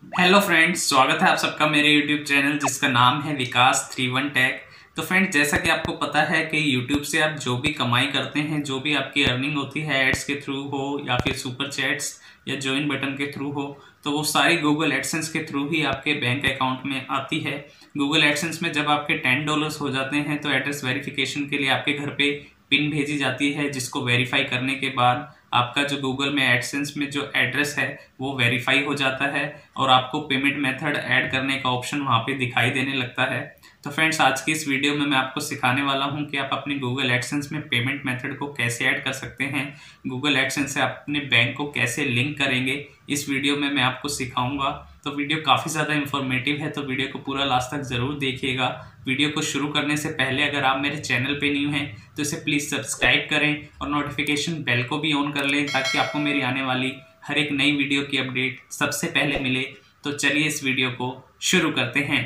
Hello friends, स्वागत है आप सबका मेरे यूट्यूब चैनल जिसका नाम है विकास 31 टेक। तो फ्रेंड्स, जैसा कि आपको पता है कि यूट्यूब से आप जो भी कमाई करते हैं, जो भी आपकी अर्निंग होती है एड्स के थ्रू हो या फिर सुपर चैट्स या ज्वाइन बटन के थ्रू हो, तो वो सारी गूगल एडसेंस के थ्रू ही आपके बैंक अकाउंट में आती है। गूगल एडसेंस में जब आपके $10 हो जाते हैं तो एड्रेस वेरिफिकेशन के लिए आपके घर पे पिन भेजी जाती है, जिसको वेरीफाई करने के बाद आपका जो गूगल में एडसेंस में जो एड्रेस है वो वेरीफाई हो जाता है और आपको पेमेंट मेथड ऐड करने का ऑप्शन वहाँ पे दिखाई देने लगता है। तो फ्रेंड्स, आज की इस वीडियो में मैं आपको सिखाने वाला हूँ कि आप अपने गूगल एडसेंस में पेमेंट मेथड को कैसे ऐड कर सकते हैं, गूगल एडसेंस से अपने बैंक को कैसे लिंक करेंगे, इस वीडियो में मैं आपको सिखाऊंगा। तो वीडियो काफ़ी ज़्यादा इन्फॉर्मेटिव है, तो वीडियो को पूरा लास्ट तक ज़रूर देखिएगा। वीडियो को शुरू करने से पहले अगर आप मेरे चैनल पे न्यू हैं तो इसे प्लीज़ सब्सक्राइब करें और नोटिफिकेशन बेल को भी ऑन कर लें ताकि आपको मेरी आने वाली हर एक नई वीडियो की अपडेट सबसे पहले मिले। तो चलिए इस वीडियो को शुरू करते हैं।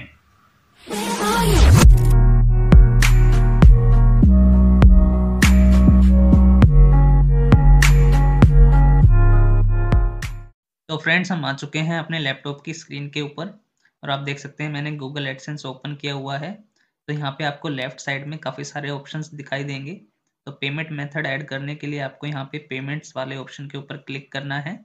तो फ्रेंड्स, हम आ चुके हैं अपने लैपटॉप की स्क्रीन के ऊपर और आप देख सकते हैं मैंने गूगल एडसेंस ओपन किया हुआ है। तो यहाँ पे आपको लेफ्ट साइड में काफ़ी सारे ऑप्शंस दिखाई देंगे। तो पेमेंट मेथड ऐड करने के लिए आपको यहाँ पे पेमेंट्स वाले ऑप्शन के ऊपर क्लिक करना है।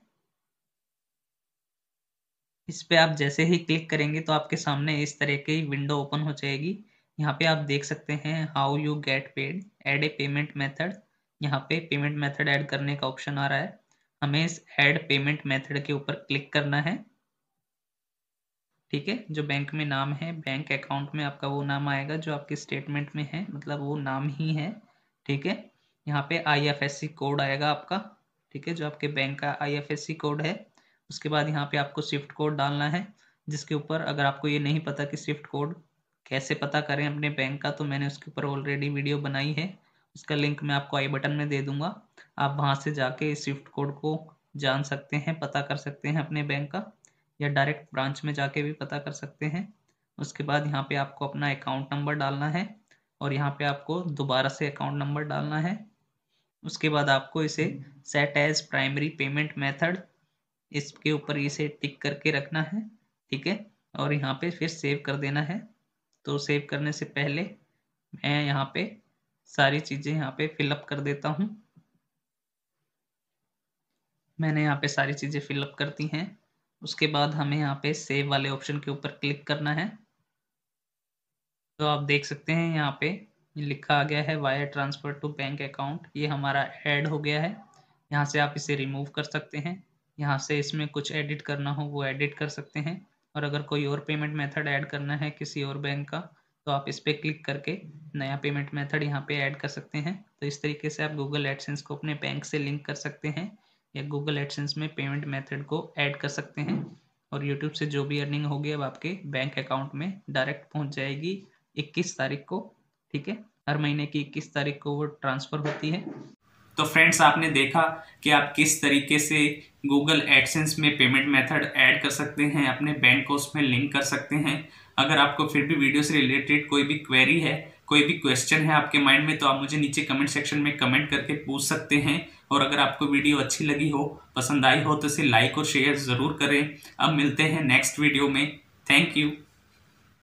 इस पे आप जैसे ही क्लिक करेंगे तो आपके सामने इस तरह की विंडो ओपन हो जाएगी। यहाँ पे आप देख सकते हैं how you get paid, add a payment method. यहाँ पे पेमेंट मेथड ऐड करने का ऑप्शन आ रहा है। हमें इस ऐड पेमेंट मेथड के ऊपर क्लिक करना है। ठीक है, जो बैंक में नाम है, बैंक अकाउंट में आपका वो नाम आएगा जो आपके स्टेटमेंट में है, मतलब वो नाम ही है। ठीक है, यहाँ पे IFSC कोड आएगा आपका। ठीक है, जो आपके बैंक का IFSC कोड है। उसके बाद यहाँ पे आपको स्विफ्ट कोड डालना है, जिसके ऊपर अगर आपको ये नहीं पता कि स्विफ्ट कोड कैसे पता करें अपने बैंक का, तो मैंने उसके ऊपर ऑलरेडी वीडियो बनाई है। उसका लिंक मैं आपको आई बटन में दे दूंगा। आप वहाँ से जाके इस स्विफ्ट कोड को जान सकते हैं, पता कर सकते हैं अपने बैंक का, या डायरेक्ट ब्रांच में जाके भी पता कर सकते हैं। उसके बाद यहाँ पे आपको अपना अकाउंट नंबर डालना है और यहाँ पे आपको दोबारा से अकाउंट नंबर डालना है। उसके बाद आपको इसे set as primary payment method, इसके ऊपर इसे टिक करके रखना है। ठीक है, और यहाँ पे फिर सेव कर देना है। तो सेव करने से पहले मैं यहाँ पे सारी चीज़ें यहाँ पे फिलअप कर देता हूँ। मैंने यहाँ पे सारी चीज़ें फिलअप कर दी हैं। उसके बाद हमें यहाँ पे सेव वाले ऑप्शन के ऊपर क्लिक करना है। तो आप देख सकते हैं यहाँ पे लिखा आ गया है wire transfer to bank account. ये हमारा ऐड हो गया है। यहाँ से आप इसे रिमूव कर सकते हैं। यहाँ से इसमें कुछ एडिट करना हो वो एडिट कर सकते हैं। और अगर कोई और पेमेंट मेथड ऐड करना है किसी और बैंक का, तो आप इस पर क्लिक करके नया पेमेंट मेथड यहाँ पे ऐड कर सकते हैं। तो इस तरीके से आप गूगल एडसेंस को अपने बैंक से लिंक कर सकते हैं या गूगल एडसेंस में पेमेंट मेथड को ऐड कर सकते हैं। और यूट्यूब से जो भी अर्निंग होगी अब आपके बैंक अकाउंट में डायरेक्ट पहुँच जाएगी 21 तारीख को। ठीक है, हर महीने की 21 तारीख को वो ट्रांसफ़र होती है। तो फ्रेंड्स, आपने देखा कि आप किस तरीके से गूगल एडसेंस में पेमेंट मेथड ऐड कर सकते हैं, अपने बैंक को उसमें लिंक कर सकते हैं। अगर आपको फिर भी वीडियो से रिलेटेड कोई भी क्वेरी है, कोई भी क्वेश्चन है आपके माइंड में, तो आप मुझे नीचे कमेंट सेक्शन में कमेंट करके पूछ सकते हैं। और अगर आपको वीडियो अच्छी लगी हो, पसंद आई हो, तो इसे लाइक और शेयर ज़रूर करें। अब मिलते हैं नेक्स्ट वीडियो में। Thank you.